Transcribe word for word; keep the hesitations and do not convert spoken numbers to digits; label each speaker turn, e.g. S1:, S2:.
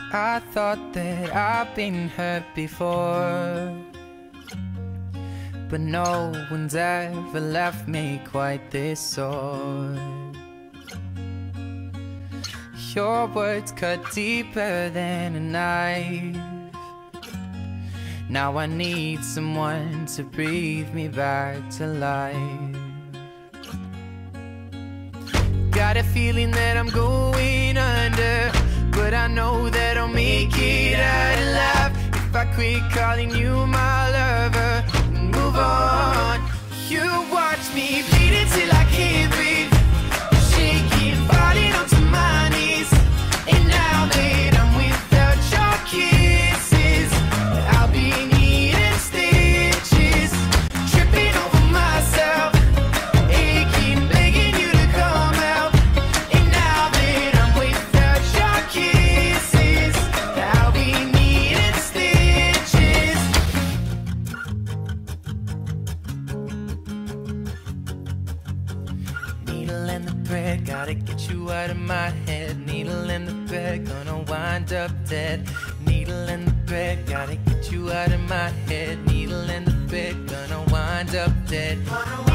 S1: I thought that I've been hurt before, but no one's ever left me quite this sore. Your words cut deeper than a knife. Now I need someone to breathe me back to life. Got a feeling that I'm going under, but I know that I'll make it out alive if I quit calling you my lover and move on. You watch me bleed until I can't breathe, shaking, falling onto my knees. And now that I'm without your kisses, I'll be needing stitches, tripping over myself, aching, begging you to come out. And now that I'm without your kisses, I'll be needing stitches. Needle and the thread, gotta get you out of my head. Needle and the thread, gonna wind up dead. Needle and the thread, gotta get you out of my head. Needle and the thread, gonna wind up dead.